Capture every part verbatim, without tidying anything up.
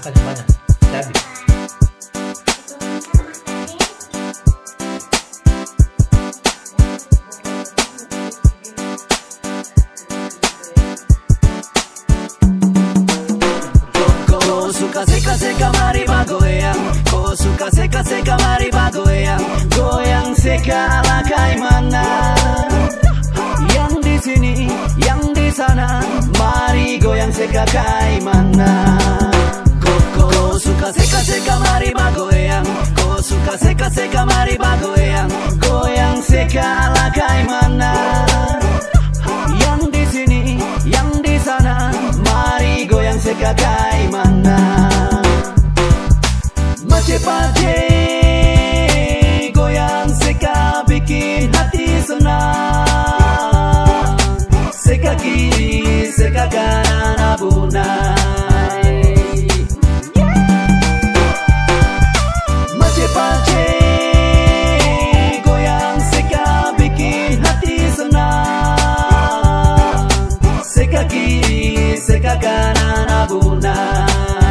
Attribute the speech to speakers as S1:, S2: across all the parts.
S1: makan yang banyak. Jadi
S2: kau suka seka-seka mari bagoyang, kau suka seka-seka mari bagoyang, goyang seka ala kaimana. Yang di sini, yang di sana, mari goyang seka kaimana. Kau suka seka-seka mari bagoyang, kau suka seka-seka mari bagoyang, goyang seka ala kaimana. Yang di sini, yang di sana, mari goyang seka kaimana. Mace-pace goyang seka bikin hati senang, seka kiri seka kanan abunai. Mace-pace goyang seka bikin hati senang, seka kiri seka kanan abunai.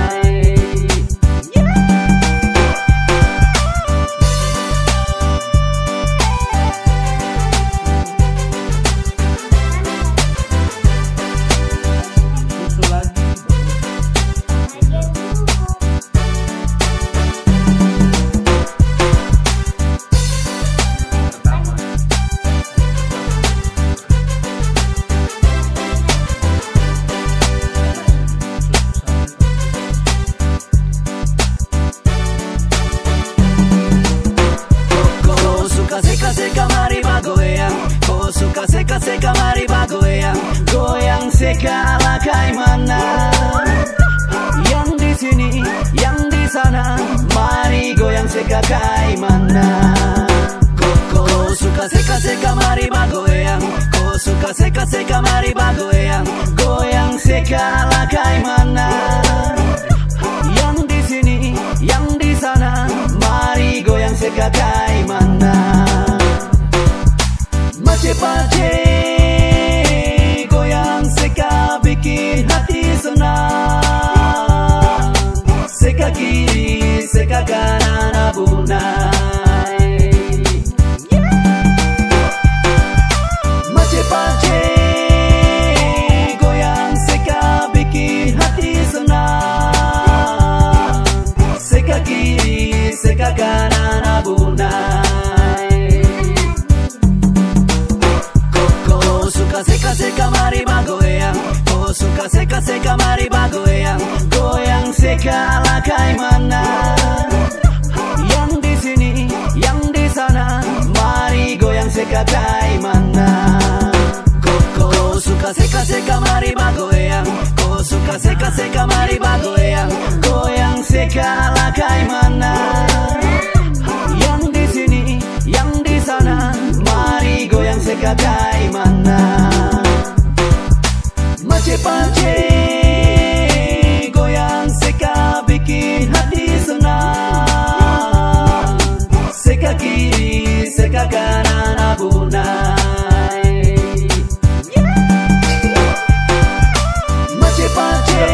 S2: Seka-seka mari bagoyang, kau suka seka-seka mari bagoyang, goyang seka ala kaimana. Yang di sini, yang di sana, mari goyang seka kaimana. Kau suka seka-seka mari bagoyang, kau suka seka-seka mari bagoyang, goyang seka ala kaimana. Yang di sini, yang di sana, mari goyang seka kaimana. Mace-pace goyang seka bikin hati senang, seka kiri seka kanan abunai. Mace-pace goyang seka bikin hati senang, seka kiri seka kanan abunai. Seka-seka mari bagoyang, kau suka seka-seka mari bagoyang, goyang seka ala kaimana. Yang di sini, yang di sana, mari goyang seka kaimana. Kau suka seka-seka mari bagoyang, kau suka seka-seka mari bagoyang, goyang seka ala kaimana. Yang di sini, yang di sana, mari goyang seka kaimana. Mace-pace goyang seka bikin hati senang, seka kiri seka kanan abunai. Mace-pace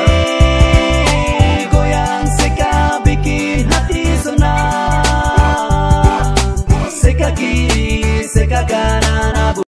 S2: goyang seka bikin hati senang, seka kiri seka kanan abunai.